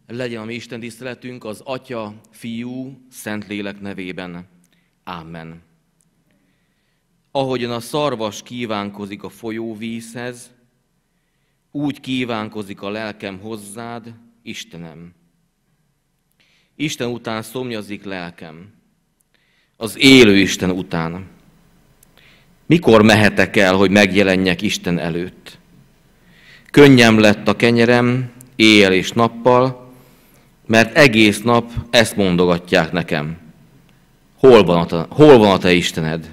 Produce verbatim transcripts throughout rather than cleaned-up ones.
Legyen a mi Isten tiszteletünk az Atya, Fiú, Szentlélek nevében. Ámen. Ahogyan a szarvas kívánkozik a folyóvízhez, úgy kívánkozik a lelkem hozzád, Istenem. Isten után szomjazik lelkem, az élő Isten után. Mikor mehetek el, hogy megjelenjek Isten előtt? Könnyem lett a kenyerem éjjel és nappal, mert egész nap ezt mondogatják nekem. Hol van a te, hol van a te Istened?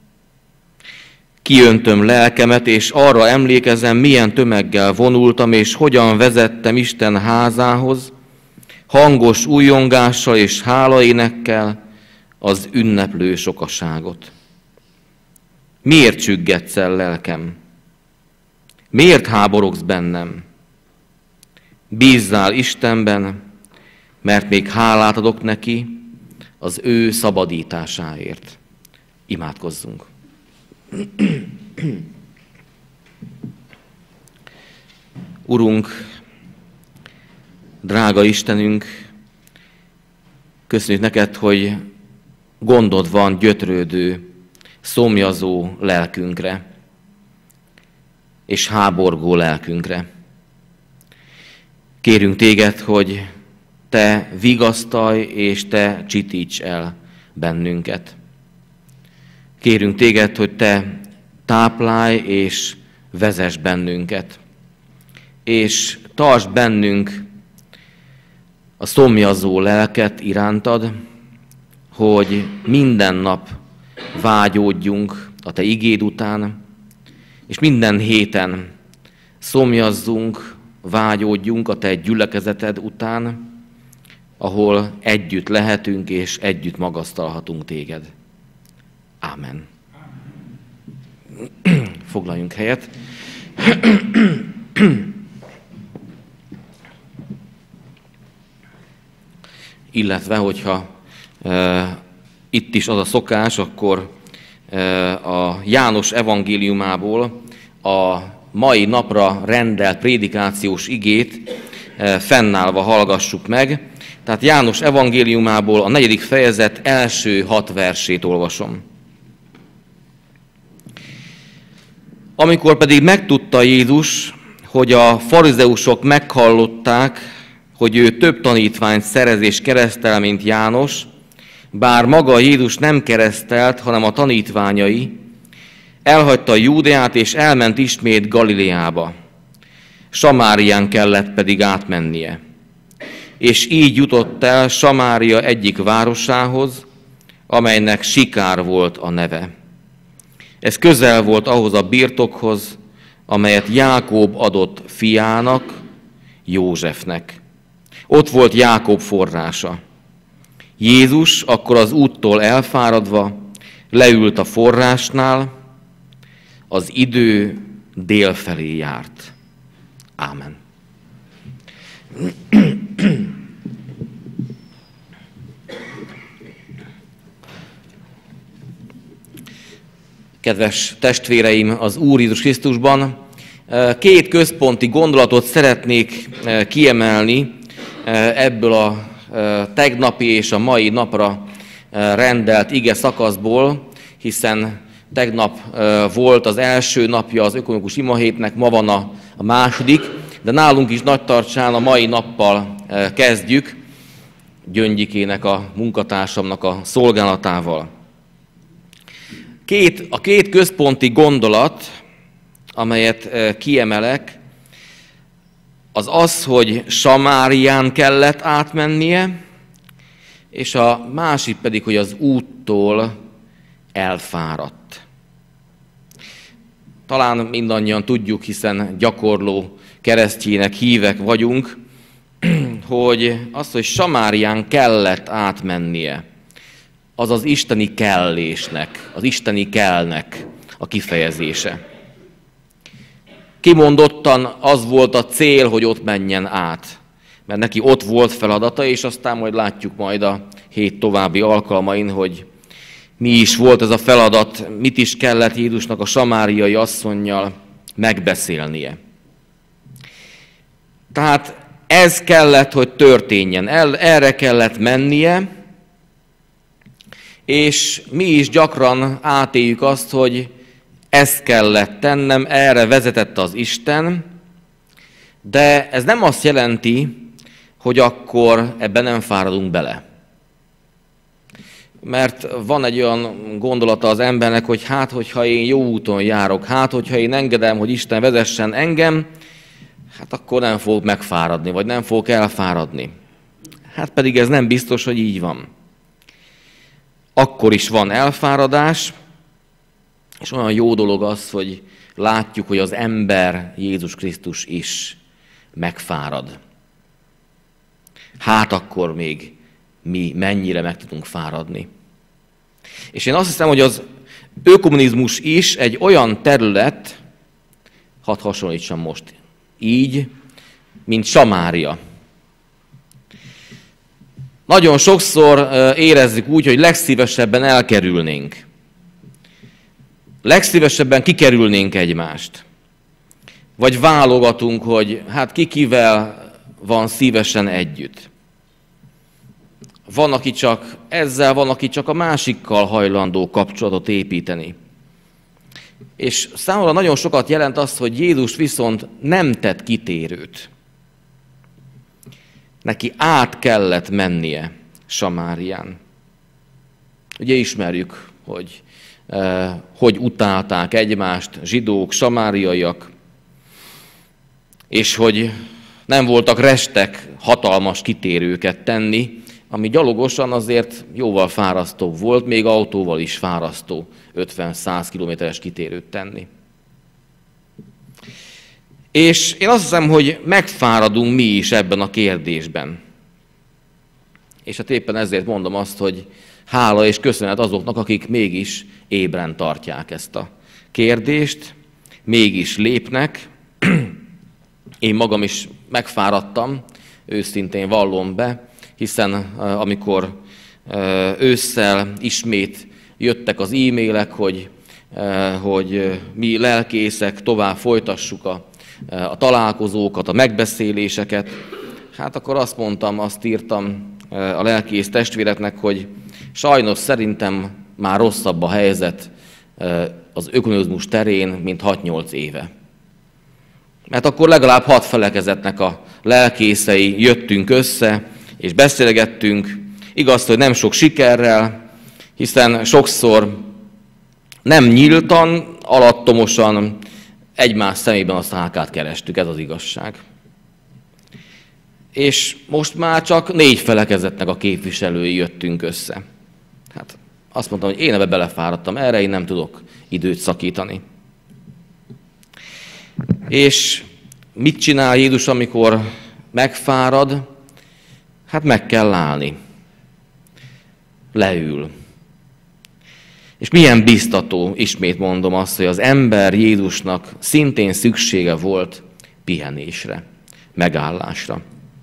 Kiöntöm lelkemet, és arra emlékezem, milyen tömeggel vonultam, és hogyan vezettem Isten házához, hangos újjongással és hálaénekkel az ünneplő sokaságot. Miért csüggetsz el, lelkem? Miért háborogsz bennem? Bízzál Istenben, mert még hálát adok neki az ő szabadításáért. Imádkozzunk. Urunk, drága Istenünk, köszönjük neked, hogy gondod van gyötrődő, szomjazó lelkünkre, és háborgó lelkünkre. Kérünk téged, hogy te vigasztalj és te csitíts el bennünket. Kérünk téged, hogy te táplálj és vezess bennünket, és tartsd bennünk a szomjazó lelket irántad, hogy minden nap vágyódjunk a te igéd után, és minden héten szomjazzunk, vágyódjunk a te gyülekezeted után, ahol együtt lehetünk és együtt magasztalhatunk téged. Ámen. Foglaljunk helyet. Illetve, hogyha e, itt is az a szokás, akkor e, a János evangéliumából a mai napra rendelt prédikációs igét e, fennállva hallgassuk meg. Tehát János evangéliumából a negyedik fejezet első hat versét olvasom. Amikor pedig megtudta Jézus, hogy a farizeusok meghallották, hogy ő több tanítványt szerez és keresztel, mint János, bár maga Jézus nem keresztelt, hanem a tanítványai, elhagyta Júdeát és elment ismét Galileába. Samárián kellett pedig átmennie. És így jutott el Samária egyik városához, amelynek Sikár volt a neve. Ez közel volt ahhoz a birtokhoz, amelyet Jákob adott fiának, Józsefnek. Ott volt Jákob forrása. Jézus akkor az úttól elfáradva leült a forrásnál, az idő dél felé járt. Ámen. Kedves testvéreim, az Úr Jézus Krisztusban, két központi gondolatot szeretnék kiemelni ebből a tegnapi és a mai napra rendelt ige szakaszból, hiszen tegnap volt az első napja az ökumenikus imahétnek, ma van a, a második, de nálunk is Nagytartsán a mai nappal kezdjük, Gyöngyikének, a munkatársamnak a szolgálatával. Két, a két központi gondolat, amelyet kiemelek, az az, hogy Samárián kellett átmennie, és a másik pedig, hogy az úttól elfáradt. Talán mindannyian tudjuk, hiszen gyakorló keresztjének hívek vagyunk, hogy az, hogy Samárián kellett átmennie, az az isteni kellésnek, az isteni kellnek a kifejezése. Kimondottan az volt a cél, hogy ott menjen át, mert neki ott volt feladata, és aztán majd látjuk majd a hét további alkalmain, hogy mi is volt ez a feladat, mit is kellett Jézusnak a samáriai asszonnyal megbeszélnie. Tehát ez kellett, hogy történjen, el, erre kellett mennie, és mi is gyakran átéljük azt, hogy ezt kellett tennem, erre vezetett az Isten, de ez nem azt jelenti, hogy akkor ebben nem fáradunk bele. Mert van egy olyan gondolata az embernek, hogy hát, hogyha én jó úton járok, hát, hogyha én engedem, hogy Isten vezessen engem, hát akkor nem fogok megfáradni, vagy nem fogok elfáradni. Hát pedig ez nem biztos, hogy így van. Akkor is van elfáradás, és olyan jó dolog az, hogy látjuk, hogy az ember, Jézus Krisztus is megfárad. Hát akkor még mi mennyire meg tudunk fáradni. És én azt hiszem, hogy az ökumenizmus is egy olyan terület, hadd hasonlítsam most így, mint Samária. Nagyon sokszor érezzük úgy, hogy legszívesebben elkerülnénk. Legszívesebben kikerülnénk egymást. Vagy válogatunk, hogy hát ki kivel van szívesen együtt. Van, aki csak ezzel, van, aki csak a másikkal hajlandó kapcsolatot építeni. És számomra nagyon sokat jelent az, hogy Jézus viszont nem tett kitérőt. Neki át kellett mennie Samárián. Ugye ismerjük, hogy eh, hogy utálták egymást zsidók, samáriaiak, és hogy nem voltak restek hatalmas kitérőket tenni, ami gyalogosan azért jóval fárasztóbb volt, még autóval is fárasztó ötven-száz kilométeres kitérőt tenni. És én azt hiszem, hogy megfáradunk mi is ebben a kérdésben. És hát éppen ezért mondom azt, hogy hála és köszönet azoknak, akik mégis ébren tartják ezt a kérdést, mégis lépnek. Én magam is megfáradtam, őszintén vallom be, hiszen amikor ősszel ismét jöttek az e-mailek, hogy, hogy mi lelkészek tovább folytassuk a, a találkozókat, a megbeszéléseket, hát akkor azt mondtam, azt írtam a lelkész testvéreknek, hogy sajnos szerintem már rosszabb a helyzet az ökumenizmus terén, mint hat-nyolc éve. Mert akkor legalább hat felekezetnek a lelkészei jöttünk össze, és beszélgettünk, igaz, hogy nem sok sikerrel, hiszen sokszor nem nyíltan, alattomosan egymás szemében a szálkát kerestük, ez az igazság. És most már csak négy felekezetnek a képviselői jöttünk össze. Hát azt mondtam, hogy én ebbe belefáradtam, erre én nem tudok időt szakítani. És mit csinál Jézus, amikor megfárad? Hát meg kell állni. Leül. És milyen biztató, ismét mondom azt, hogy az ember Jézusnak szintén szüksége volt pihenésre, megállásra.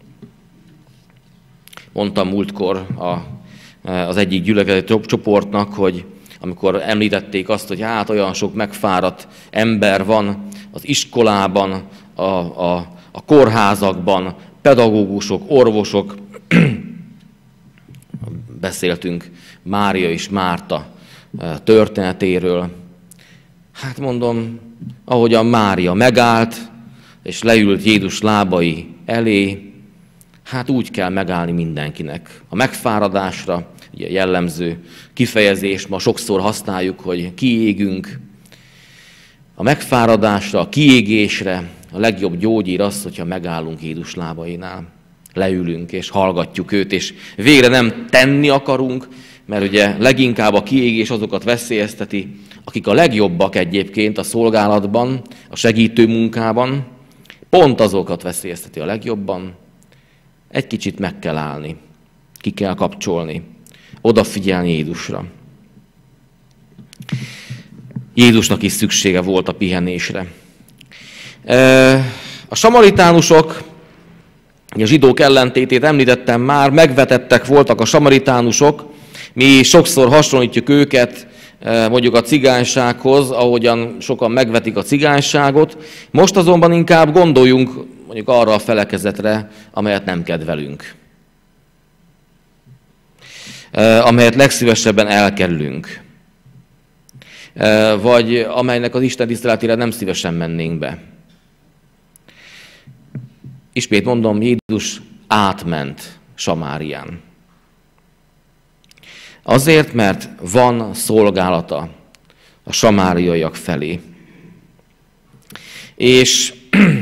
Mondtam múltkor a, az egyik gyülekezeti csoportnak, hogy amikor említették azt, hogy hát olyan sok megfáradt ember van az iskolában, a, a, a kórházakban, pedagógusok, orvosok, beszéltünk Mária és Márta történetéről. Hát mondom, ahogyan Mária megállt, és leült Jézus lábai elé, hát úgy kell megállni mindenkinek. A megfáradásra, ugye jellemző kifejezés, ma sokszor használjuk, hogy kiégünk. A megfáradásra, a kiégésre a legjobb gyógyír az, hogyha megállunk Jézus lábainál. Leülünk és hallgatjuk őt, és végre nem tenni akarunk, mert ugye leginkább a kiégés azokat veszélyezteti, akik a legjobbak egyébként a szolgálatban, a segítő munkában, pont azokat veszélyezteti a legjobban. Egy kicsit meg kell állni, ki kell kapcsolni, odafigyelni Jézusra. Jézusnak is szüksége volt a pihenésre. A samaritánusok, a zsidók ellentétét említettem már, megvetettek voltak a samaritánusok, mi sokszor hasonlítjuk őket mondjuk a cigánysághoz, ahogyan sokan megvetik a cigányságot. Most azonban inkább gondoljunk mondjuk arra a felekezetre, amelyet nem kedvelünk, amelyet legszívesebben elkerülünk, vagy amelynek az Isten tiszteletére nem szívesen mennénk be. Ismét mondom, Jézus átment Samárián. Azért, mert van szolgálata a samáriaiak felé. És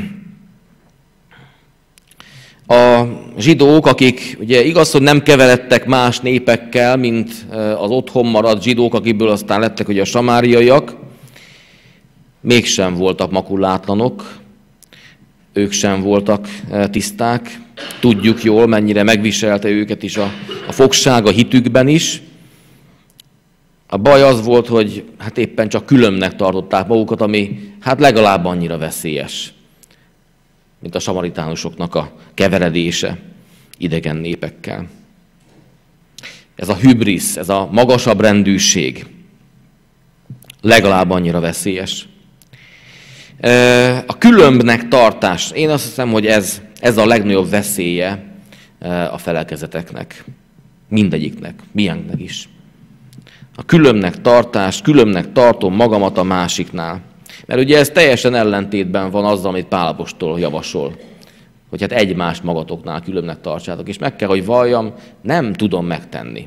a zsidók, akik ugye igaz, hogy nem keveredtek más népekkel, mint az otthon maradt zsidók, akiből aztán lettek ugye a samáriaiak, mégsem voltak makulátlanok, ők sem voltak tiszták. Tudjuk jól, mennyire megviselte őket is a, a fogság a hitükben is. A baj az volt, hogy hát éppen csak különbnek tartották magukat, ami hát legalább annyira veszélyes, mint a samaritánusoknak a keveredése idegen népekkel. Ez a hübrisz, ez a magasabb rendűség legalább annyira veszélyes. A különbnek tartás, én azt hiszem, hogy ez, ez a legnagyobb veszélye a felekezeteknek, mindegyiknek, milyenknek is. A különbnek tartás, különbnek tartom magamat a másiknál. Mert ugye ez teljesen ellentétben van azzal, amit Pál apostol javasol, hogy hát egymást magatoknál különbnek tartsátok. És meg kell, hogy valljam, nem tudom megtenni.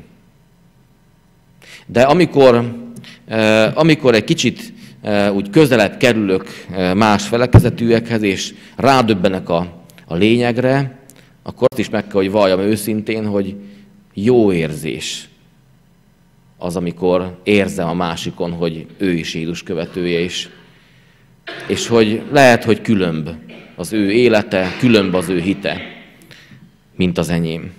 De amikor, amikor egy kicsit úgy közelebb kerülök más felekezetűekhez, és rádöbbenek a, a lényegre, akkor azt is meg kell, hogy valljam őszintén, hogy jó érzés az, amikor érzem a másikon, hogy ő is Jézus követője is. És hogy lehet, hogy különb az ő élete, különb az ő hite, mint az enyém.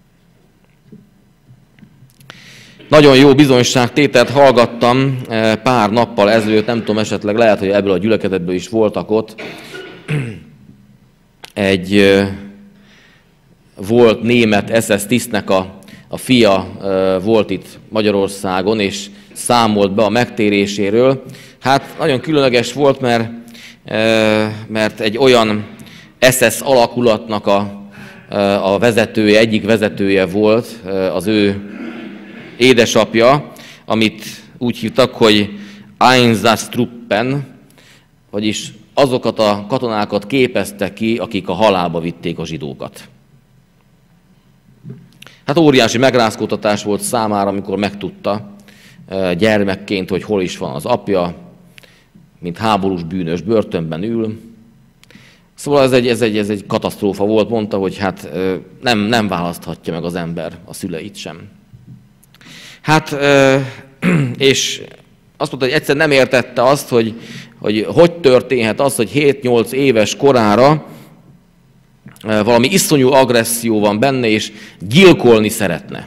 Nagyon jó bizonyságtételt hallgattam pár nappal ezelőtt, nem tudom, esetleg lehet, hogy ebből a gyülekezetből is voltak ott. Egy volt német es es tisztnek a, a fia volt itt Magyarországon, és számolt be a megtéréséről. Hát nagyon különleges volt, mert, mert egy olyan es es alakulatnak a, a vezetője, egyik vezetője volt az ő édesapja, amit úgy hívtak, hogy Einsatztruppen, vagyis azokat a katonákat képezte ki, akik a halálba vitték a zsidókat. Hát óriási megrázkódtatás volt számára, amikor megtudta gyermekként, hogy hol is van az apja, mint háborús bűnös börtönben ül. Szóval ez egy, ez egy, ez egy katasztrófa volt, mondta, hogy hát nem, nem választhatja meg az ember a szüleit sem. Hát, és azt mondta, hogy egyszer nem értette azt, hogy hogy, hogy történhet az, hogy hét-nyolc éves korára valami iszonyú agresszió van benne, és gyilkolni szeretne.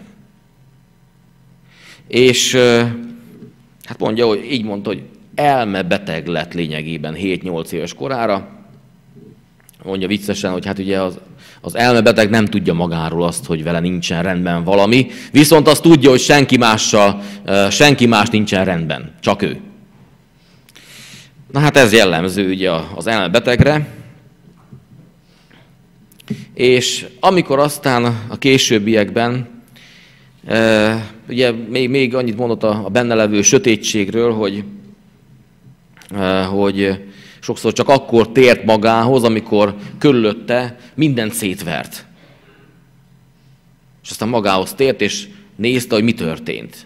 És hát mondja, hogy így mondta, hogy elmebeteg lett lényegében hét-nyolc éves korára. Mondja viccesen, hogy hát ugye az, az elmebeteg nem tudja magáról azt, hogy vele nincsen rendben valami, viszont azt tudja, hogy senki mással, senki más nincsen rendben, csak ő. Na hát ez jellemző ugye az elmebetegre. És amikor aztán a későbbiekben, ugye még, még annyit mondott a benne levő sötétségről, hogy, hogy sokszor csak akkor tért magához, amikor körülötte mindent szétvert. És aztán magához tért, és nézte, hogy mi történt.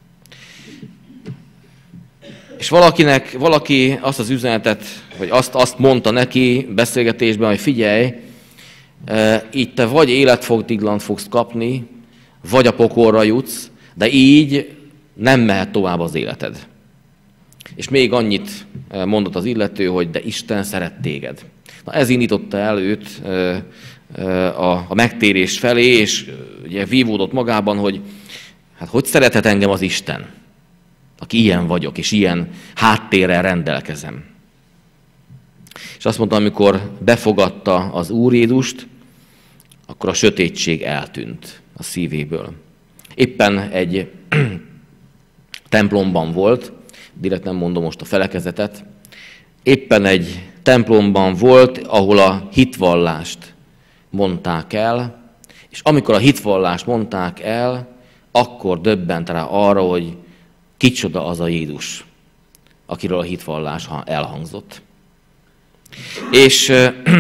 És valakinek, valaki azt az üzenetet, vagy azt, azt mondta neki beszélgetésben, hogy figyelj, így te vagy életfogytiglant fogsz kapni, vagy a pokolra jutsz, de így nem mehet tovább az életed. És még annyit mondott az illető, hogy de Isten szeret téged. Na ez indította el őt a megtérés felé, és ugye vívódott magában, hogy hát hogy szerethet engem az Isten, aki ilyen vagyok, és ilyen háttérrel rendelkezem. És azt mondta, amikor befogadta az Úr Jézust, akkor a sötétség eltűnt a szívéből. Éppen egy templomban volt, direkt nem mondom most a felekezetet, éppen egy templomban volt, ahol a hit hitvallást mondták el, és amikor a hitvallást mondták el, akkor döbbent rá arra, hogy kicsoda az a Jézus, akiről a hitvallás elhangzott. És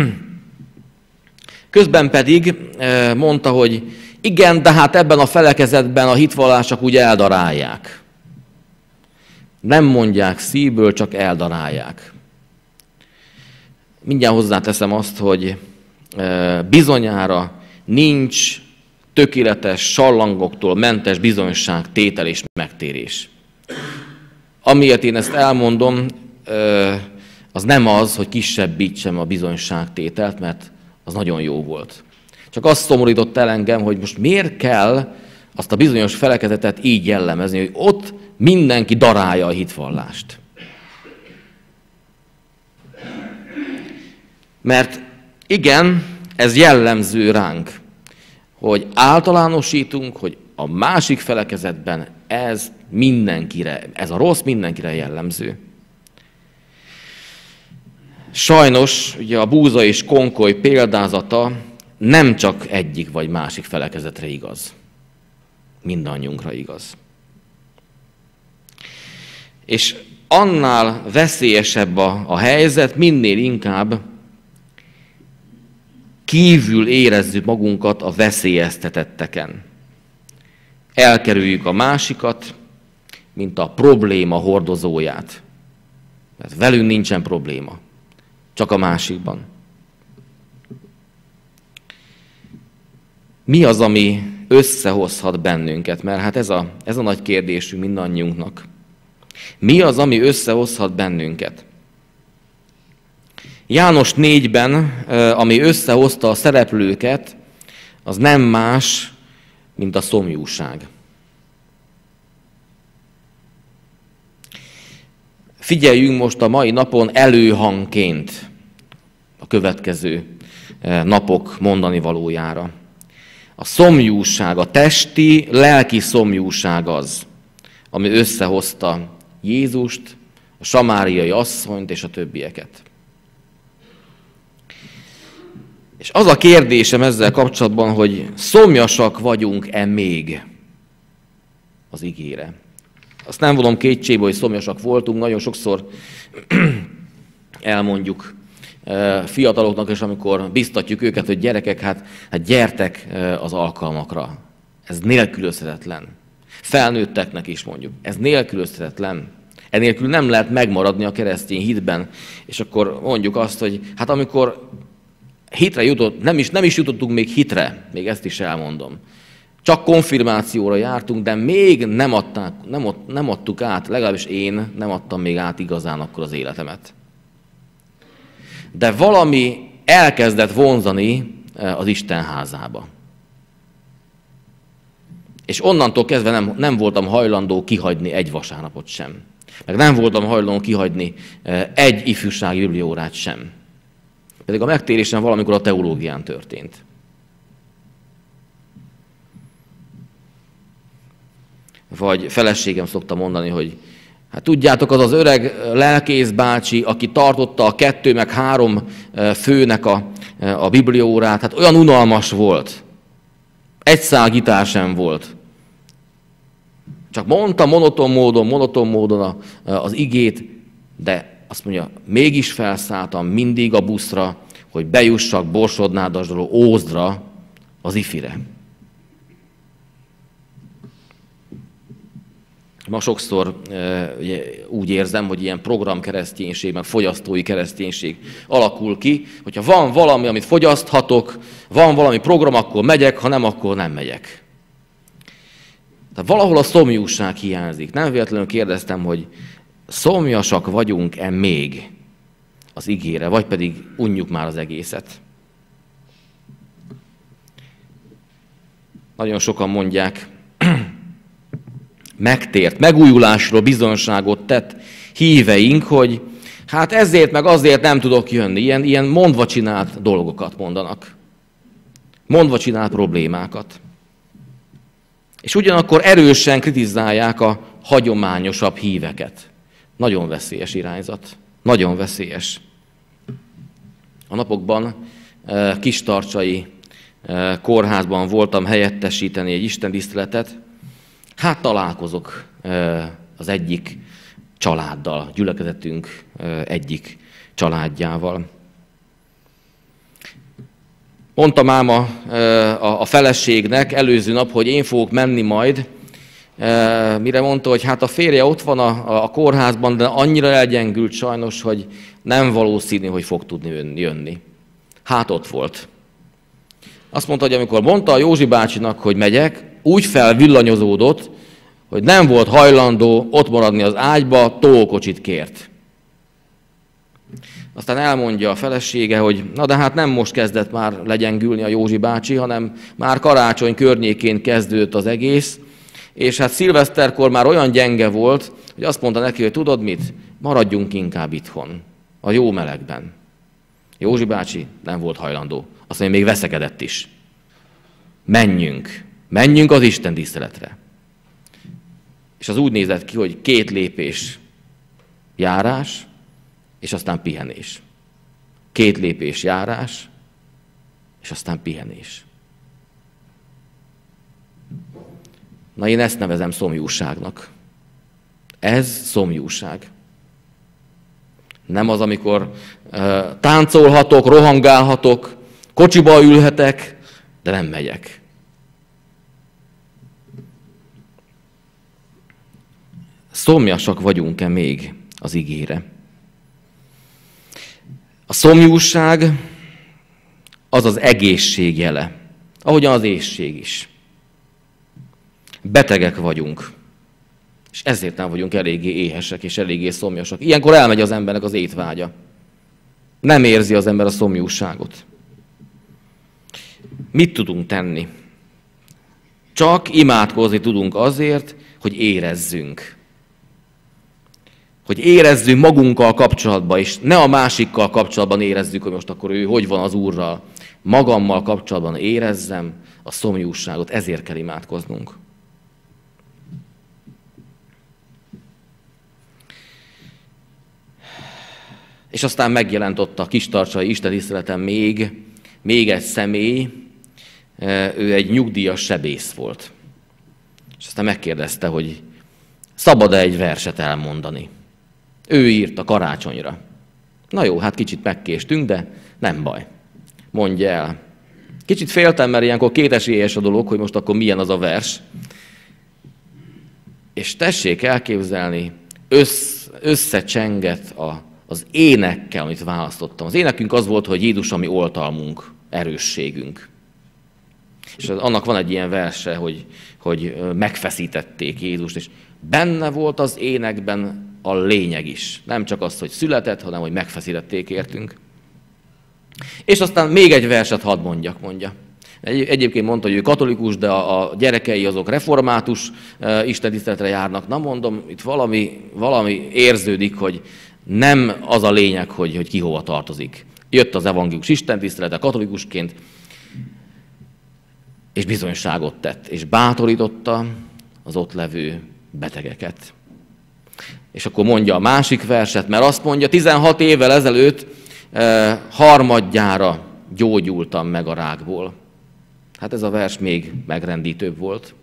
közben pedig mondta, hogy igen, de hát ebben a felekezetben a hitvallás csak úgy eldarálják. Nem mondják szívből, csak eldarálják. Mindjárt hozzáteszem azt, hogy bizonyára nincs tökéletes sallangoktól mentes bizonyságtétel és megtérés. Amiért én ezt elmondom, az nem az, hogy kisebbítsem a bizonyságtételt, mert az nagyon jó volt. Csak azt szomorított el engem, hogy most miért kell azt a bizonyos felekezetet így jellemezni, hogy ott mindenki darálja a hitvallást. Mert igen, ez jellemző ránk, hogy általánosítunk, hogy a másik felekezetben ez mindenkire, ez a rossz mindenkire jellemző. Sajnos ugye a búza és konkoly példázata nem csak egyik vagy másik felekezetre igaz. Mindannyiunkra igaz. És annál veszélyesebb a, a helyzet, minél inkább kívül érezzük magunkat a veszélyeztetetteken. Elkerüljük a másikat, mint a probléma hordozóját. Mert velünk nincsen probléma, csak a másikban. Mi az, ami összehozhat bennünket? Mert hát ez a, ez a nagy kérdésünk mindannyiunknak. Mi az, ami összehozhat bennünket? János négyben, ami összehozta a szereplőket, az nem más, mint a szomjúság. Figyeljünk most a mai napon előhangként a következő napok mondani valójára. A szomjúság, a testi, lelki szomjúság az, ami összehozta Jézust, a samáriai asszonyt és a többieket. És az a kérdésem ezzel kapcsolatban, hogy szomjasak vagyunk-e még az igére. Azt nem vonom kétségbe, hogy szomjasak voltunk, nagyon sokszor elmondjuk fiataloknak, és amikor biztatjuk őket, hogy gyerekek, hát, hát gyertek az alkalmakra. Ez nélkülözhetetlen. Felnőtteknek is mondjuk. Ez nélkülözhetetlen. Enélkül nem lehet megmaradni a keresztény hitben. És akkor mondjuk azt, hogy hát amikor hitre jutott, nem is, nem is jutottunk még hitre, még ezt is elmondom. Csak konfirmációra jártunk, de még nem, adták, nem, ad, nem adtuk át, legalábbis én nem adtam még át igazán akkor az életemet. De valami elkezdett vonzani az Isten házába. És onnantól kezdve nem, nem voltam hajlandó kihagyni egy vasárnapot sem. Meg nem voltam hajlandó kihagyni egy ifjúsági bibliaórát sem. Pedig a megtérésem valamikor a teológián történt. Vagy feleségem szokta mondani, hogy hát tudjátok, az az öreg lelkész bácsi, aki tartotta a kettő meg három főnek a, a bibliaórát, hát olyan unalmas volt. Egy szál gitár sem volt. Csak mondta monoton módon, monoton módon az igét, de azt mondja, mégis felszálltam mindig a buszra, hogy bejussak Borsod-Nádasdról Ózdra az ifire. Ma sokszor e, ugye, úgy érzem, hogy ilyen programkereszténység, meg fogyasztói kereszténység alakul ki, hogyha van valami, amit fogyaszthatok, van valami program, akkor megyek, ha nem, akkor nem megyek. Tehát valahol a szomjúság hiányzik. Nem véletlenül kérdeztem, hogy szomjasak vagyunk-e még az igére, vagy pedig unjuk már az egészet. Nagyon sokan mondják, megtért, megújulásról bizonyságot tett híveink, hogy hát ezért meg azért nem tudok jönni. Ilyen, ilyen mondva csinált dolgokat mondanak. Mondva csinált problémákat. És ugyanakkor erősen kritizálják a hagyományosabb híveket. Nagyon veszélyes irányzat. Nagyon veszélyes. A napokban kistarcsai kórházban voltam helyettesíteni egy istentiszteletet, hát találkozok az egyik családdal, gyülekezetünk egyik családjával. Mondtam ám a, a feleségnek előző nap, hogy én fogok menni majd, mire mondta, hogy hát a férje ott van a, a kórházban, de annyira elgyengült sajnos, hogy nem valószínű, hogy fog tudni jönni. Hát ott volt. Azt mondta, hogy amikor mondta a Józsi bácsinak, hogy megyek, úgy felvillanyozódott, hogy nem volt hajlandó ott maradni az ágyba, tolókocsit kért. Aztán elmondja a felesége, hogy na de hát nem most kezdett már legyengülni a Józsi bácsi, hanem már karácsony környékén kezdődött az egész, és hát szilveszterkor már olyan gyenge volt, hogy azt mondta neki, hogy tudod mit, maradjunk inkább itthon, a jó melegben. Józsi bácsi nem volt hajlandó, azt mondja, még veszekedett is. Menjünk, menjünk az Isten tiszteletre. És az úgy nézett ki, hogy két lépés járás, és aztán pihenés. Két lépés járás, és aztán pihenés. Na én ezt nevezem szomjúságnak. Ez szomjúság. Nem az, amikor uh, táncolhatok, rohangálhatok, kocsiba ülhetek, de nem megyek. Szomjasak vagyunk-e még az igére? A szomjúság az az egészség jele, ahogyan az éhség is. Betegek vagyunk, és ezért nem vagyunk eléggé éhesek és eléggé szomjasak. Ilyenkor elmegy az embernek az étvágya. Nem érzi az ember a szomjúságot. Mit tudunk tenni? Csak imádkozni tudunk azért, hogy érezzünk. Hogy érezzünk magunkkal kapcsolatban, és ne a másikkal kapcsolatban érezzük, hogy most akkor ő hogy van az Úrral. Magammal kapcsolatban érezzem a szomjúságot, ezért kell imádkoznunk. És aztán megjelent ott a kistarcsai istentiszteleten még, még egy személy, ő egy nyugdíjas sebész volt. És aztán megkérdezte, hogy szabad-e egy verset elmondani. Ő írta karácsonyra. Na jó, hát kicsit megkéstünk, de nem baj. Mondja el. Kicsit féltem, mert ilyenkor kétesélyes a dolog, hogy most akkor milyen az a vers. És tessék elképzelni, össz, összecsengett a, az énekkel, amit választottam. Az énekünk az volt, hogy Jézus, ami oltalmunk, erősségünk. És annak van egy ilyen verse, hogy, hogy megfeszítették Jézust, és benne volt az énekben a lényeg is. Nem csak az, hogy született, hanem hogy megfeszítették értünk. És aztán még egy verset hadd mondjak, mondja. Egy, egyébként mondta, hogy ő katolikus, de a, a gyerekei azok református uh, istentiszteletre járnak. Na mondom, itt valami, valami érződik, hogy nem az a lényeg, hogy, hogy ki hova tartozik. Jött az evangélikus istentisztelete katolikusként, és bizonyságot tett, és bátorította az ott levő betegeket. És akkor mondja a másik verset, mert azt mondja, tizenhat évvel ezelőtt eh, harmadjára gyógyultam meg a rákból. Hát ez a vers még megrendítőbb volt.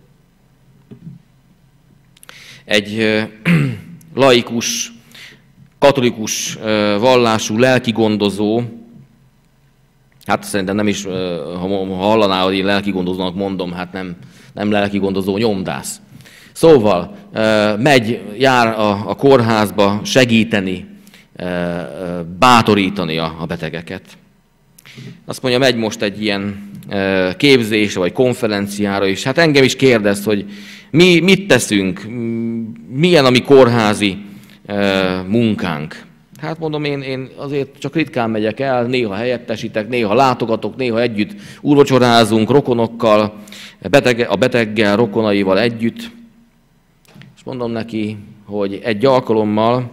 Egy eh, laikus, katolikus eh, vallású lelkigondozó, hát szerintem nem is, ha hallaná, hogy én lelkigondozónak mondom, hát nem, nem lelkigondozó, nyomdász. Szóval megy, jár a, a kórházba segíteni, bátorítani a, a betegeket. Azt mondja, megy most egy ilyen képzésre vagy konferenciára, és hát engem is kérdez, hogy mi mit teszünk, milyen a mi kórházi munkánk. Hát mondom, én, én azért csak ritkán megyek el, néha helyettesítek, néha látogatok, néha együtt úrvacsorázunk rokonokkal, betege, a beteggel, rokonaival együtt. És mondom neki, hogy egy alkalommal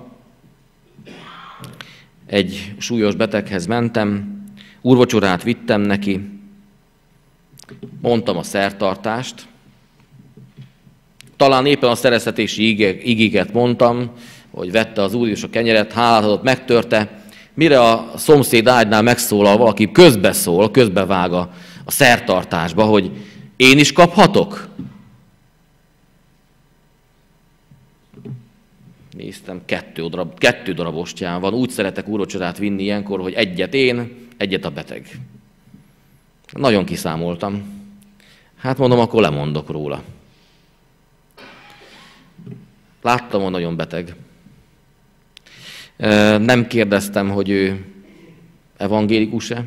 egy súlyos beteghez mentem, úrvacsorát vittem neki, mondtam a szertartást, talán éppen a szereztetési igéket mondtam, hogy vette az Úr Jézus a kenyeret, hálát adott, megtörte, Mire a szomszéd ágynál megszólal valaki, közbeszól, közbevág a, a szertartásba, hogy én is kaphatok? Néztem, kettő darab, kettő darab ostyán van. Úgy szeretek úrvacsorát vinni ilyenkor, hogy egyet én, egyet a beteg. Nagyon kiszámoltam. Hát mondom, akkor lemondok róla. Láttam, hogy nagyon beteg. Nem kérdeztem, hogy ő evangélikus-e,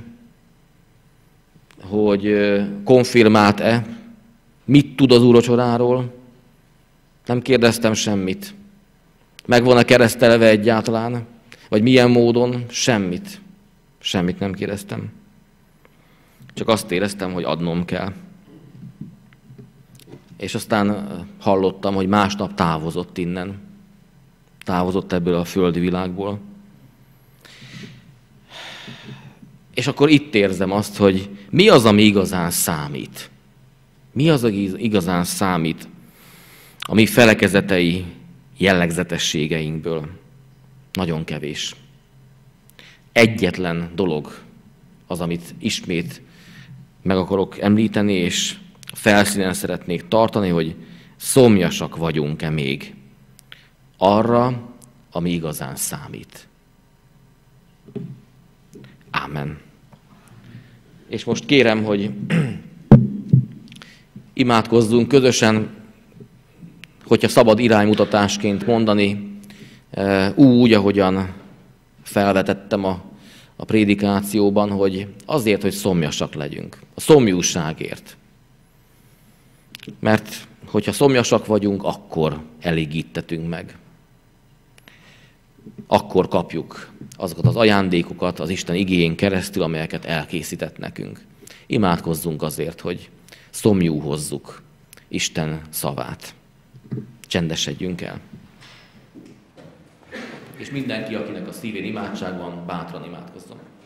hogy konfirmált-e, mit tud az úrvacsoráról. Nem kérdeztem semmit. Meg van-e keresztelve egyáltalán? Vagy milyen módon? Semmit. Semmit nem kérdeztem. Csak azt éreztem, hogy adnom kell. És aztán hallottam, hogy másnap távozott innen. Távozott ebből a földi világból. És akkor itt érzem azt, hogy mi az, ami igazán számít. Mi az, ami igazán számít a mi felekezetei jellegzetességeinkből. Nagyon kevés. Egyetlen dolog az, amit ismét meg akarok említeni, és felszínen szeretnék tartani, hogy szomjasak vagyunk-e még arra, ami igazán számít. Ámen. És most kérem, hogy imádkozzunk közösen, hogyha szabad iránymutatásként mondani, úgy, ahogyan felvetettem a, a prédikációban, hogy azért, hogy szomjasak legyünk. A szomjúságért. Mert hogyha szomjasak vagyunk, akkor elégítetünk meg. Akkor kapjuk azokat az ajándékokat az Isten igéjén keresztül, amelyeket elkészített nekünk. Imádkozzunk azért, hogy szomjú hozzuk Isten szavát. Csendesedjünk el. És mindenki, akinek a szívén imádság van, bátran imádkozzon.